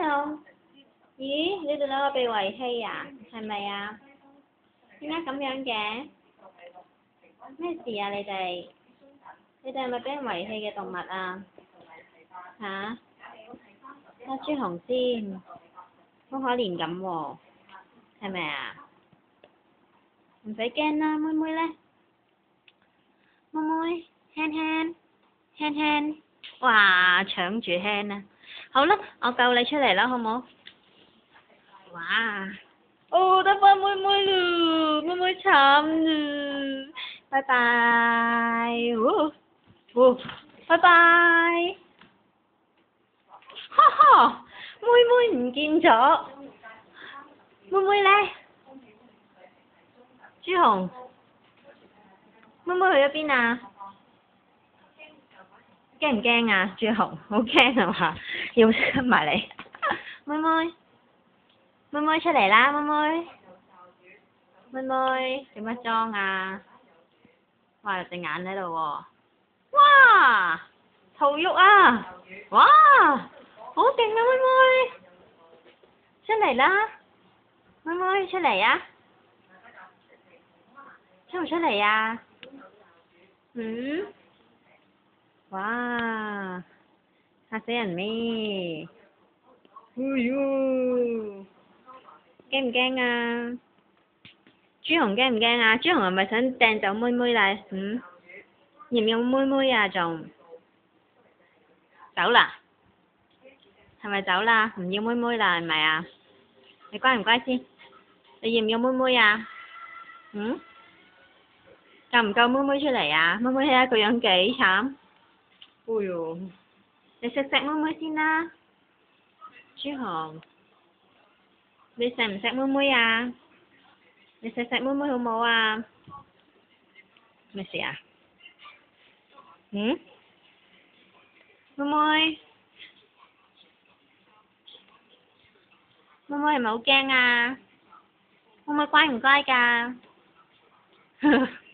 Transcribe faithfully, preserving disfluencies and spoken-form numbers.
không?咦，呢度兩個被遺棄啊？係咪啊？點解咁樣嘅？咩事啊？你哋？你哋係咪俾人遺棄嘅動物啊？嚇？阿朱紅先，好可憐咁喎，係咪啊？唔使驚啦，妹妹咧，妹妹輕輕輕輕，哇搶住輕啦，好啦，我救你出嚟啦，好冇？哇！哦，得返妹妹咯，妹妹慘啦，拜拜，哦哦，拜拜，哈哈，妹妹唔見咗，妹妹咧，朱紅，妹妹去咗邊啊？驚唔驚啊？朱紅，好驚啊嘛，要跟埋你，妹妹。妹妹出嚟啦，妹妹，妹妹做乜裝啊？哇，有隻眼喺度喎！哇，頭肉啊！哇，好勁啊，妹妹！出嚟啦，妹妹出嚟啊！出唔出嚟啊？嗯？哇，嚇死人咩？哎呦！驚唔驚啊？朱紅驚唔驚啊？朱紅係咪想掟走妹妹啦？嗯？要唔要妹妹啊？仲走啦？係咪走啦？唔要妹妹啦係咪啊？你乖唔乖先？你要唔要妹妹啊？嗯？救唔救妹妹出嚟啊？妹妹睇下個樣幾慘。哎呦！你錫錫妹妹先啦，朱紅。你錫唔錫妹妹啊？你錫錫妹妹好唔好啊？咩事啊？嗯？妹妹，妹妹係咪好驚啊？妹妹乖唔乖㗎？